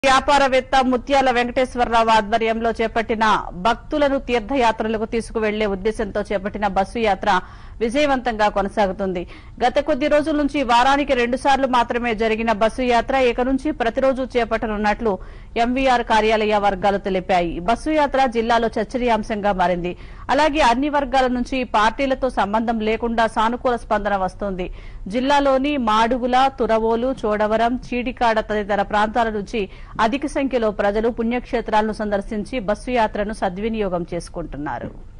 వ్యాపారవేత్త ముత్యాల వెంకటేశ్వరరావు ఆధ్వర్యంలో చేపట్టిన భక్తులను తీర్థయాత్రలకు తీసుకువెళ్లే ఉద్దేశంతో చేపట్టిన బస్సు యాత్ర విజయవంతంగా కొనసాగుతుంది. గత కొద్ది రోజుల నుంచి వారానికి 2 సార్లు మాత్రమే జరిగిన బస్సు యాత్ర ఇక నుంచి ప్రతిరోజు చేపట్టనున్నట్లు ఎంవీఆర్ కార్యాలయ వర్గాలు తెలిపాయి. బస్సు యాత్ర జిల్లాలో చర్చనీయాంశంగా మారింది. అలాగే అన్ని వర్గాల నుంచి పార్టీలతో సంబంధం లేకుండా సానుకూల స్పందన వస్తోంది. జిల్లాలోని మాడుగుల, తురవోలు, చోడవరం, చీడికాడ తదితర ప్రాంతాల నుంచి అధిక సంఖ్యలో ప్రజలు పుణ్యక్షేత్రాలను సందర్శించి బస్సు యాత్రను సద్వినియోగం చేసుకుంటున్నారు.